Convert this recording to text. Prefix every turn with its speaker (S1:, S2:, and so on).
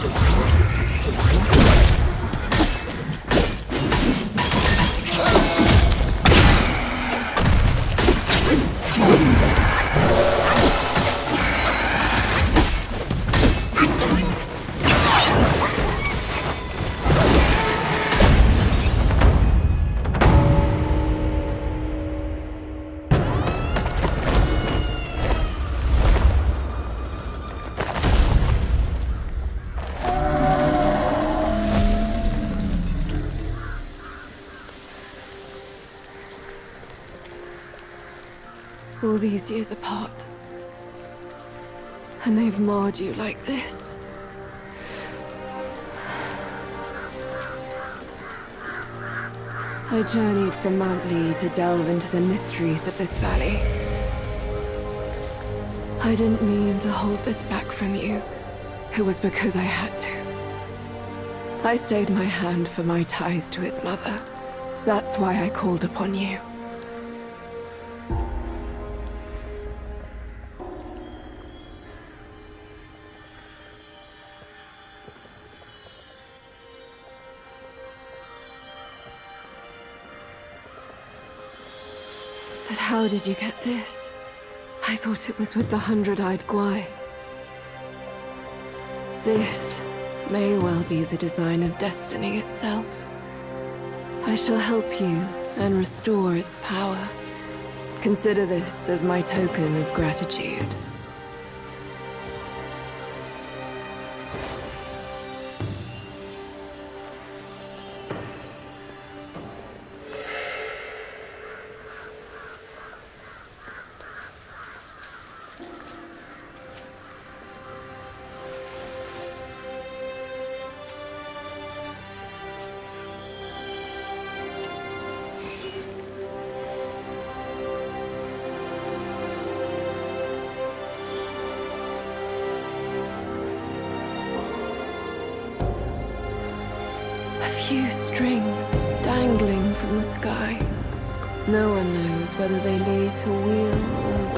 S1: All these years apart. And they've marred you like this. I journeyed from Mount Lee to delve into the mysteries of this valley. I didn't mean to hold this back from you. It was because I had to. I stayed my hand for my ties to his mother. That's why I called upon you. But how did you get this? I thought it was with the 100-eyed Guai. This may well be the design of destiny itself. I shall help you and restore its power. Consider this as my token of gratitude. Few strings dangling from the sky. No one knows whether they lead to weal or